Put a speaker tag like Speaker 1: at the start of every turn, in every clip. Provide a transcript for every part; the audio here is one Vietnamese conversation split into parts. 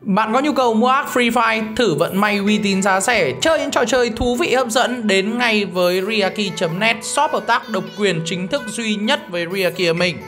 Speaker 1: Bạn có nhu cầu mua ác Free Fire, thử vận may uy tín giá rẻ, chơi những trò chơi thú vị hấp dẫn, đến ngay với Riaki.net, shop hợp tác độc quyền chính thức duy nhất với Riaki mình.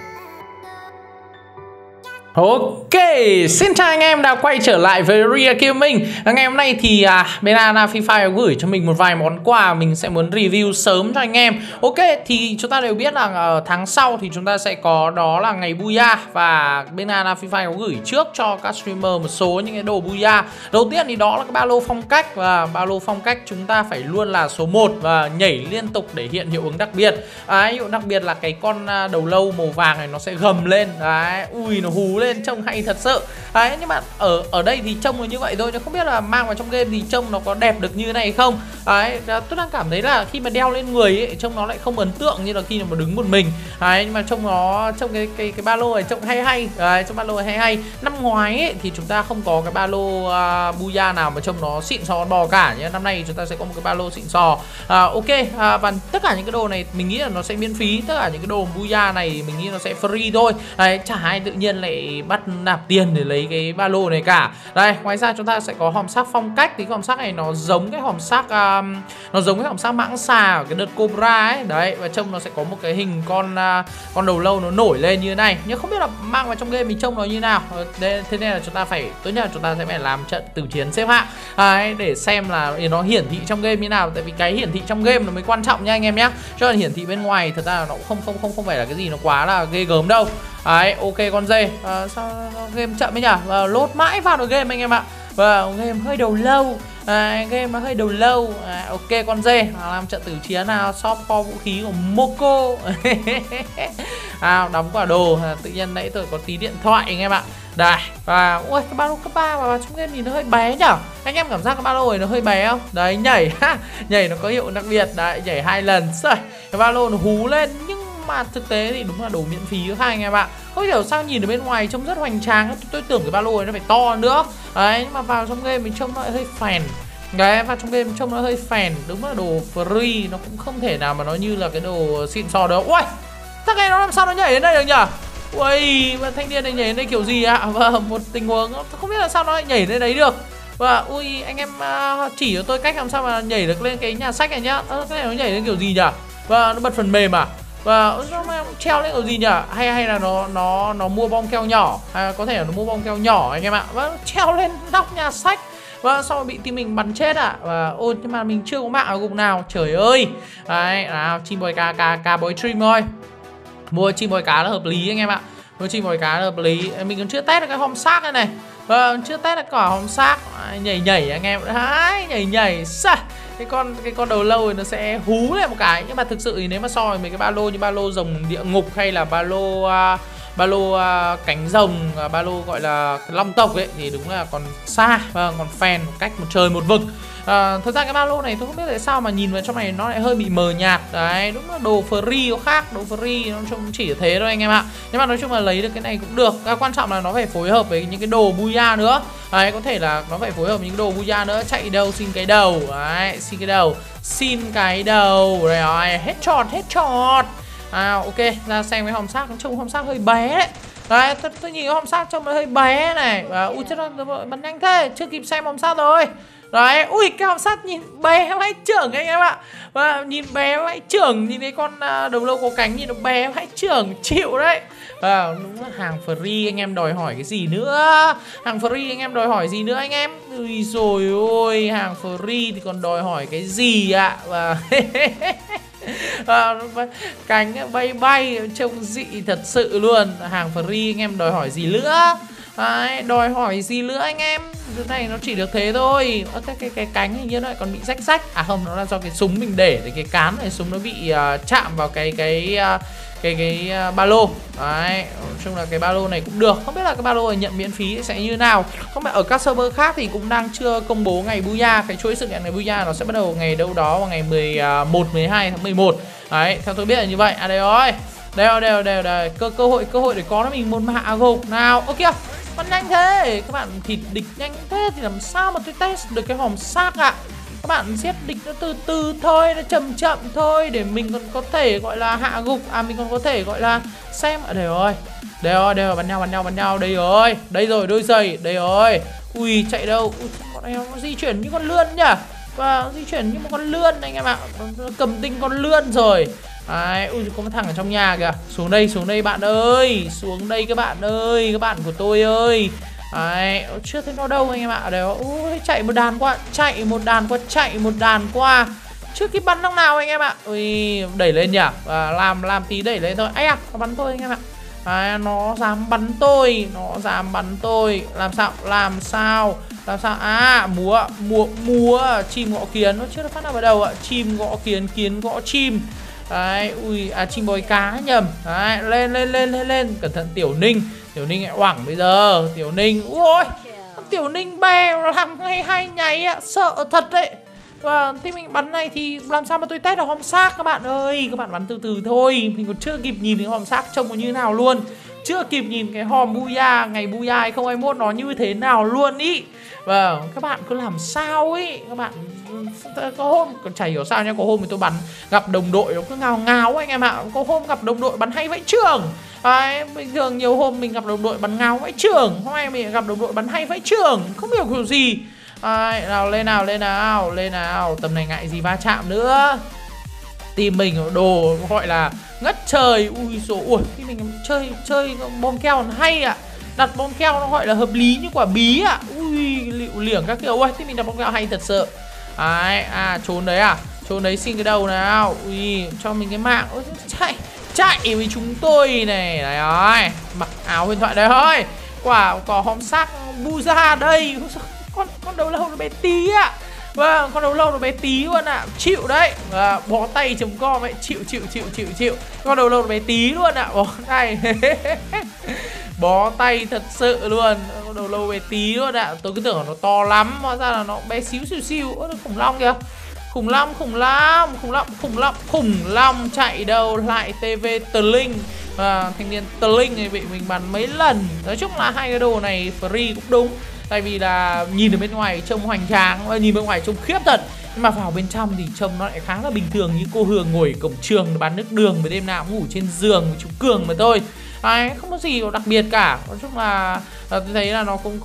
Speaker 1: Ok, xin chào anh em đã quay trở lại với Riaki mình. Ngày hôm nay thì bên Ana Free Fire gửi cho mình một vài món quà mình sẽ muốn review sớm cho anh em. Ok, thì chúng ta đều biết là ở tháng sau thì chúng ta sẽ có đó là ngày Booyah, và bên Ana Free Fire có gửi trước cho các streamer một số những cái đồ Booyah. Đầu tiên thì đó là cái ba lô phong cách, và ba lô phong cách chúng ta phải luôn là số 1 và nhảy liên tục để hiện hiệu ứng đặc biệt. Hiệu ứng đặc biệt là cái con đầu lâu màu vàng này nó sẽ gầm lên. Đấy, ui nó hú lên trông hay thật sự. Đấy, nhưng mà ở đây thì trông nó như vậy thôi, chứ không biết là mang vào trong game thì trông nó có đẹp được như thế này không. Đấy, tôi đang cảm thấy là khi mà đeo lên người ấy, trông nó lại không ấn tượng như là khi mà đứng một mình. Đấy, nhưng mà trông cái ba lô này trông hay. Đấy, trong ba lô này hay. Năm ngoái ấy, thì chúng ta không có cái ba lô Booyah nào mà trông nó xịn sò bò cả nhé. Năm nay chúng ta sẽ có một cái ba lô xịn sò. Ok, và tất cả những cái đồ này mình nghĩ là nó sẽ miễn phí. Tất cả những cái đồ Booyah này mình nghĩ nó sẽ free thôi. Đấy, chả ai tự nhiên lại bắt nạp tiền để lấy cái ba lô này cả. Đây, ngoài ra chúng ta sẽ có hòm sắc phong cách. Thì cái hòm sắc này nó giống cái hòm sắc mãng xà ở cái đợt Cobra ấy. Đấy, và trông nó sẽ có một cái hình con đầu lâu nó nổi lên như thế này. Nhưng không biết là mang vào trong game mình trông nó như nào. Thế nên là chúng ta phải, tốt nhất là chúng ta sẽ phải làm trận tử chiến xếp hạng. Đấy, để xem là nó hiển thị trong game như nào. Tại vì cái hiển thị trong game nó mới quan trọng nha anh em nhé. Cho nên hiển thị bên ngoài thật ra là nó cũng không phải là cái gì nó quá là ghê gớm đâu. Đấy, ok con dê. Sao game chậm ấy nhỉ? Lốt mãi vào được game anh em ạ. Và game hơi đầu lâu. Game nó hơi đầu lâu. Ok con dê, làm trận tử chiến nào. Shop kho vũ khí của Moco. Đóng quả đồ. Tự nhiên nãy tôi có tí điện thoại anh em ạ. Đây, và ui cái ba lô cấp 3 mà trong game thì nó hơi bé nhở. Anh em cảm giác cái ba lô này nó hơi bé không? Đấy, nhảy nhảy nó có hiệu đặc biệt. Đấy, nhảy 2 lần. Rồi, cái ba lô nó hú lên. Nhưng mà thực tế thì đúng là đồ miễn phí khác anh em ạ. Không hiểu sao nhìn ở bên ngoài trông rất hoành tráng. Tôi tưởng cái ba lô này nó phải to nữa. Đấy, nhưng mà vào trong game mình trông nó lại hơi phèn. Đấy, vào trong game trông nó hơi phèn. Đúng là đồ free, nó cũng không thể nào mà nó như là cái đồ xịn sò được. Ui, thằng này nó làm sao nó nhảy đến đây được nhỉ? Ui, và thanh niên này nhảy đến đây kiểu gì ạ? Và một tình huống không biết là sao nó lại nhảy đến đấy được. Và ui, anh em chỉ cho tôi cách làm sao mà nhảy được lên cái nhà sách này nhá. Cái này nó nhảy lên kiểu gì nhỉ? Và nó bật phần mềm à? Và nó treo lên kiểu gì nhỉ? Hay là nó mua bom keo nhỏ. Có thể là nó mua bom keo nhỏ anh em ạ. Và treo lên nóc nhà sách. Và sau bị team mình bắn chết ạ. Và ôi, nhưng mà mình chưa có mạng ở gục nào. Trời ơi. Đấy, nào, chim bòi cá bói stream thôi. Mua chim bòi cá là hợp lý anh em ạ. Mua chim bòi cá là hợp lý. Mình còn chưa test được cái hòm xác này này. Chưa test được cả hòm xác. Nhảy anh em. Đấy, nhảy. Cái con đầu lâu thì nó sẽ hú lên một cái. Nhưng mà thực sự thì nếu mà so với mấy cái ba lô như ba lô rồng địa ngục hay là ba lô cánh rồng, ba lô gọi là long tộc ấy, thì đúng là còn xa. Còn phèn một cách một trời một vực. Thật ra cái ba lô này tôi không biết tại sao mà nhìn vào trong này nó lại hơi bị mờ nhạt. Đấy, đúng là đồ free có khác. Đồ free nó trông chỉ thế thôi anh em ạ. Nhưng mà nói chung là lấy được cái này cũng được. Quan trọng là nó phải phối hợp với những cái đồ Booyah nữa. Đấy, có thể là nó phải phối hợp với những đồ Booyah nữa. Chạy đâu xin cái đầu. Đấy, xin cái đầu. Xin cái đầu. Rồi, headshot. Ok, ra xem cái hòm xác. Nó trông hòm xác hơi bé đấy. Đấy, tôi nhìn cái hòm xác trông nó hơi bé này. Ui chết rồi, bắn nhanh thế. Chưa kịp xem hòm xác rồi. Đấy, ui cái hòm sắt nhìn bé vãi chưởng anh em ạ. Và nhìn bé vãi chưởng, nhìn cái con đầu lâu có cánh nhìn nó bé vãi chưởng, chịu đấy. Đúng là hàng free anh em đòi hỏi cái gì nữa. Hàng free anh em đòi hỏi gì nữa anh em. Ui rồi ôi, hàng free thì còn đòi hỏi cái gì ạ. Và cánh bay trông dị thật sự luôn. Hàng free anh em đòi hỏi gì nữa. Đấy, đòi hỏi gì nữa anh em. Cái này nó chỉ được thế thôi. Cái cánh hình như nó lại còn bị rách. À không, nó là do cái súng mình để cái cán này súng nó bị chạm vào cái ba lô. Đấy, nói chung là cái ba lô này cũng được. Không biết là cái ba lô này nhận miễn phí sẽ như nào. Không biết ở các server khác thì cũng đang chưa công bố ngày Booyah. Cái chuỗi sự kiện ngày Booyah nó sẽ bắt đầu ngày đâu đó vào ngày 12 tháng 11. Đấy, theo tôi biết là như vậy. À đây rồi. Đây, cơ hội để có nó mình một hạ gục nào. Ok, bắn nhanh thế. Các bạn thịt địch nhanh thế thì làm sao mà tôi test được cái hòm xác ạ. Các bạn giết địch nó từ từ thôi, nó chậm thôi, để mình còn có thể gọi là hạ gục. Mình còn có thể gọi là xem. Đây rồi. Đây rồi, bắn nhau. Đây rồi, đôi giày. Đây rồi. Ui, chạy đâu? Ui, con này nó di chuyển như con lươn nhá. Và di chuyển như một con lươn anh em ạ. Nó cầm tinh con lươn rồi. Đấy, ui, có một thằng ở trong nhà kìa. Xuống đây bạn ơi. Xuống đây các bạn ơi, các bạn của tôi ơi. Đấy, chưa thấy nó đâu anh em ạ. Đấy, ui, chạy một đàn qua. Chưa kịp bắn thằng nào anh em ạ. Ui, đẩy lên nhỉ. Và làm tí đẩy lên thôi. Ấy à, nó bắn tôi anh em ạ. Đấy, nó dám bắn tôi. Làm sao à, múa chim gõ kiến. Nó chưa được phát nào vào đầu ạ. Chim gõ kiến, kiến gõ chim. Đấy, ui, à, chim bói cá nhầm. Đấy, lên. Cẩn thận Tiểu Ninh lại oảng bây giờ. Tiểu Ninh, ui, Tiểu Ninh bè làm hay nháy ạ. Sợ thật đấy. Và thì mình bắn này thì làm sao mà tôi test được hòm xác các bạn ơi. Các bạn bắn từ từ thôi. Mình còn chưa kịp nhìn cái hòm xác trông nó như nào luôn. Chưa kịp nhìn cái hòm Booyah ngày Booyah 2021 nó như thế nào luôn ý. Vâng, các bạn cứ làm sao ý. Các bạn có hôm, còn chả hiểu sao nha. Có hôm thì tôi bắn gặp đồng đội nó cứ ngáo anh em ạ. Có hôm gặp đồng đội bắn hay vãi chưởng. Đấy, bình thường nhiều hôm mình gặp đồng đội bắn ngáo vãi chưởng. Hôm nay mình gặp đồng đội bắn hay vãi chưởng. Không hiểu kiểu gì. Đấy, nào lên nào. Tầm này ngại gì va chạm nữa. Team mình đồ gọi là ngất trời. Ui dồi ôi, khi mình chơi bom keo còn hay ạ. Đặt bom keo nó gọi là hợp lý như quả bí ạ. Ui, liệu liểng các kiểu. Ui, thì mình đặt bom keo hay thật sự. Đấy, à, trốn đấy à. Trốn đấy xin cái đầu nào. Ui, cho mình cái mạng. Ui, chạy với chúng tôi này. Đấy rồi, mặc áo huyền thoại đấy thôi. Quả hòm xác Booyah đây. Con đầu lâu nó bé tí ạ. Vâng, con đầu lâu nó bé tí luôn ạ. Chịu đấy. Bó tay.com ấy. Chịu. Con đầu lâu nó bé tí luôn ạ. Bó tay. Bó tay thật sự luôn. Con đầu lâu bé tí luôn ạ. Tôi cứ tưởng là nó to lắm. Hóa ra là nó bé xíu. Ôi, khủng long kìa. Khủng long chạy đâu lại TV Tờ Linh. Thanh niên Tờ Linh này bị mình bắn mấy lần. Nói chung là hai cái đồ này free cũng đúng. Tại vì là nhìn ở bên ngoài trông hoành tráng, nhìn bên ngoài trông khiếp thật. Nhưng mà vào bên trong thì trông nó lại khá là bình thường. Như cô Hường ngồi ở cổng trường bán nước đường và đêm nào cũng ngủ trên giường với chú Cường mà thôi. Đấy, không có gì đặc biệt cả. Nói chung là tôi thấy là nó cũng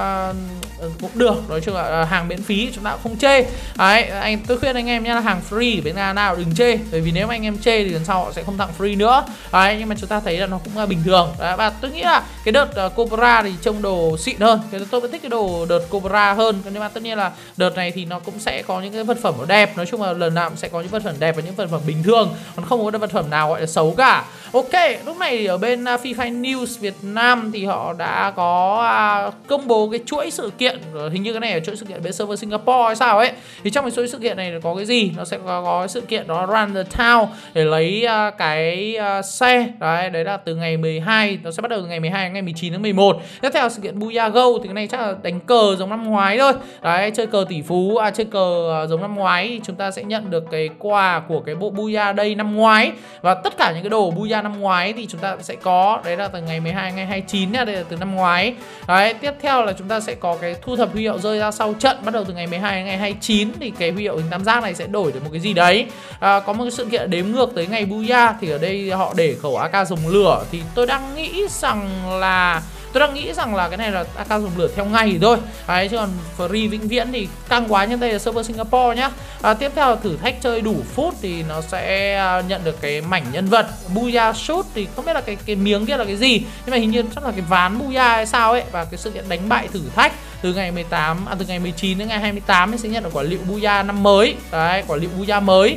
Speaker 1: được. Nói chung là hàng miễn phí chúng ta cũng không chê. Đấy, tôi khuyên anh em nha, là hàng free bên nào đừng chê. Bởi vì nếu mà anh em chê thì lần sau họ sẽ không tặng free nữa. Đấy, nhưng mà chúng ta thấy là nó cũng bình thường. Đấy, và tôi nghĩ là cái đợt Cobra thì trông đồ xịn hơn. Tôi vẫn thích cái đồ đợt Cobra hơn. Nhưng mà tất nhiên là đợt này thì nó cũng sẽ có những cái vật phẩm nó đẹp. Nói chung là lần nào cũng sẽ có những vật phẩm đẹp và những vật phẩm bình thường. Còn không có vật phẩm nào gọi là xấu cả. Ok, lúc này thì ở bên Free Fire News Việt Nam thì họ đã có công bố cái chuỗi sự kiện. Hình như cái này là chuỗi sự kiện bên server Singapore hay sao ấy. Thì trong cái chuỗi sự kiện này có cái gì? Nó sẽ có cái sự kiện đó Run the Town để lấy cái xe. Đấy là từ ngày 12. Nó sẽ bắt đầu từ ngày 12 đến ngày 19 tháng 11. Tiếp theo sự kiện Booyah Go thì cái này chắc là đánh cờ giống năm ngoái thôi. Đấy, chơi cờ tỷ phú, chơi cờ giống năm ngoái thì chúng ta sẽ nhận được cái quà của cái bộ Booyah Day năm ngoái. Và tất cả những cái đồ Booyah năm ngoái thì chúng ta sẽ có. Đấy là từ ngày 12 ngày 29 nha, đây là từ năm ngoái. Đấy, tiếp theo là chúng ta sẽ có cái thu thập huy hiệu rơi ra sau trận bắt đầu từ ngày 12 đến ngày 29 thì cái huy hiệu hình tam giác này sẽ đổi được một cái gì đấy. Có một cái sự kiện đếm ngược tới ngày Booyah thì ở đây họ để khẩu AK dùng lửa thì tôi đang nghĩ rằng là cái này là AK dùng lửa theo ngày thôi. Đấy, chứ còn free vĩnh viễn thì căng quá. Nhưng đây là server Singapore nhá. Tiếp theo là thử thách chơi đủ phút thì nó sẽ nhận được cái mảnh nhân vật Booyah Shoot. Thì không biết là cái miếng kia là cái gì, nhưng mà hình như chắc là cái ván Booyah hay sao ấy. Và cái sự kiện đánh bại thử thách từ ngày 19 đến ngày 28 thì sẽ nhận được quả lựu Booyah năm mới. Đấy, quả lựu Booyah mới.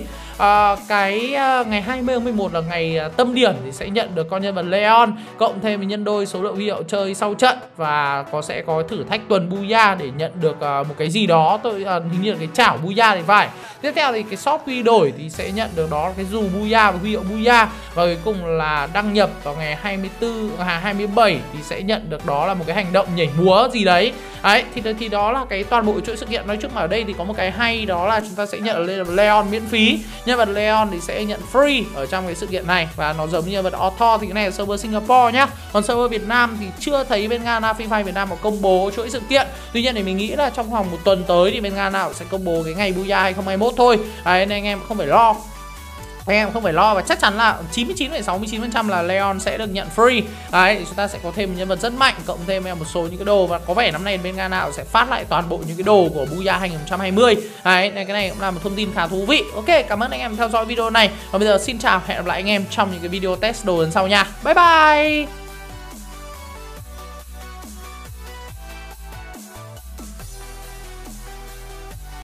Speaker 1: Ngày 20 tháng 11 là ngày tâm điểm thì sẽ nhận được con nhân vật Leon cộng thêm với nhân đôi số lượng huy hiệu chơi sau trận. Và sẽ có thử thách tuần Booyah để nhận được một cái gì đó. Hình như là cái chảo Booyah thì phải. Tiếp theo thì cái shop quy đổi thì sẽ nhận được đó cái dù Booyah và huy hiệu Booyah. Và cuối cùng là đăng nhập vào ngày 27 thì sẽ nhận được đó là một cái hành động nhảy múa gì đấy. Đấy, thì đó là cái toàn bộ chuỗi sự kiện. Nói chung là ở đây thì có một cái hay đó là chúng ta sẽ nhận được Leon miễn phí. Nhân vật Leon thì sẽ nhận free ở trong cái sự kiện này. Và nó giống như nhân vật Author thì cái này là server Singapore nhá. Còn server Việt Nam thì chưa thấy bên Ghana Free Fire Việt Nam có công bố chuỗi sự kiện. Tuy nhiên thì mình nghĩ là trong vòng một tuần tới thì bên Ghana sẽ công bố cái ngày Booyah 2021 thôi. Đấy, nên anh em không phải lo. anh em không phải lo, và chắc chắn là 99,69% là Leon sẽ được nhận free. Đấy, chúng ta sẽ có thêm một nhân vật rất mạnh, cộng thêm một số những cái đồ, và có vẻ năm nay bên Ghana sẽ phát lại toàn bộ những cái đồ của Booyah 2020. Đấy, cái này cũng là một thông tin khá thú vị. Ok, cảm ơn anh em theo dõi video này. Và bây giờ xin chào, hẹn gặp lại anh em trong những cái video test đồ lần sau nha. Bye bye.